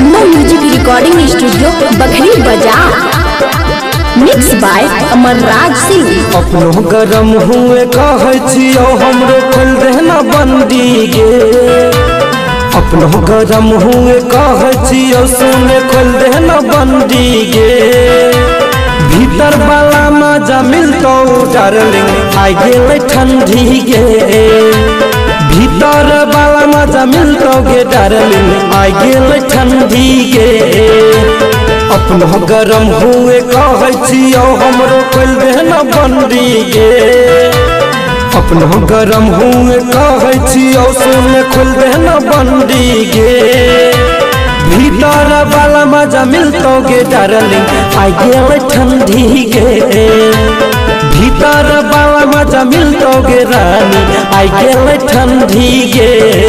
Anna music recording studio Bakhri Bazar. Mix by Amarraj Singh. अपनो गरम हुए कहे छियो हमरो खोल देना बंदी गे। अपनो गरम हुए कहे छियो सुने खोल देना बंदी गे। भीतर वाला मजा मिलतो डार्लिंग आई गेल ठंडी गे। भीतर वाला मजा मिलतो गे डार्लिंग आई गेल ठंडी गे। अपनो गरम हुए कहे छियो हमरो खोल देना बंदी गे। अपनो गरम हुए कहे छियो सुने खोल देना बंदी गे। भीतर वाला मजा मिलतो गे डार्लिंग आई गेल ठंडी गे। भीतर वाला मजा मिलतो गे रानी आई गेल ठंडी गे।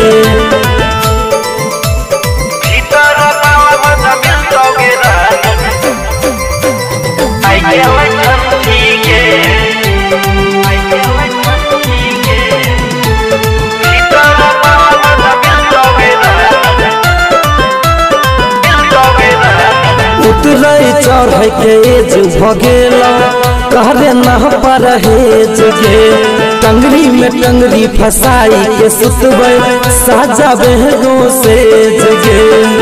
उतरे चढ़ के एज भगेला कहरे न परहेज गे। टंगरी में टंगरी फसाई के सुतबे साजाबे गो सेज गे।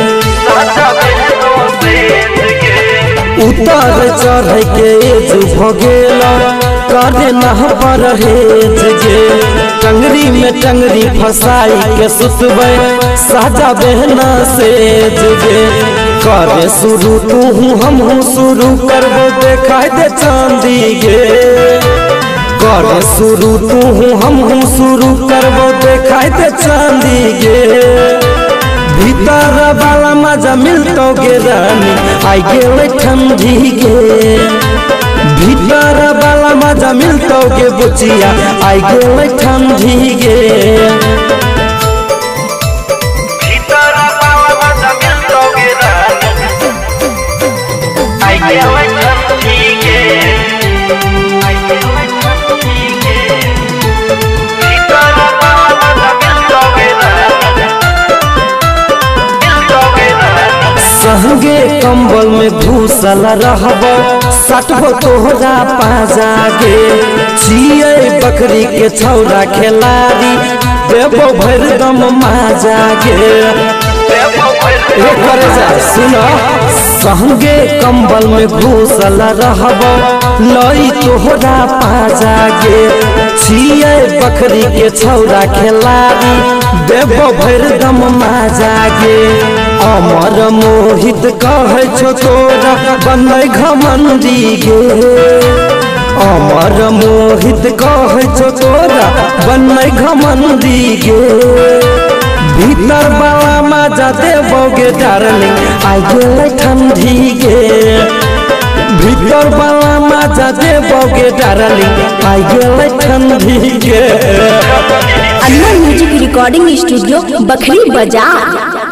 उतर चढ़ के एज भगेला कहरे न परहेज गे। टंगरी में टंगरी फसाई के सुतबे साजाबे न सेज गे। करे शुरू तू हम शुरू करबो देखाई दे चांदी गे। करे शुरू तू हम शुरू करबो देखाई दे चांदी गे। भीतर वाला मजा मिलतो गे रानी आई गेल ठंडी गे। भीतर वाला मजा मिलतो गे बुचिया आई गेल ठंडी गे। संगे कंबल में घुसल रहबो सटबो तोहरा पाजा गे। छिए बकरी के छौरा खेलारी देबो भर दम माजा गे। सुनो संगे कंबल में घुसल रहबो लई तोहरा पाजा गे। छिए बकरी के छौरा खेलारी देबो भर दम माजा गे। अमर मोहित कहे छो तोरा बनै घमंडी गे। अमर मोहित कहे छो तोरा बनै घमंडी गे। भीतर वाला मजा देबोगे डार्लिंग आई गेल ठंडी गे। भीतर वाला मजा देबोगे डार्लिंग आई गेल ठंडी गे। Anna music recording studio Bakhri बाजार।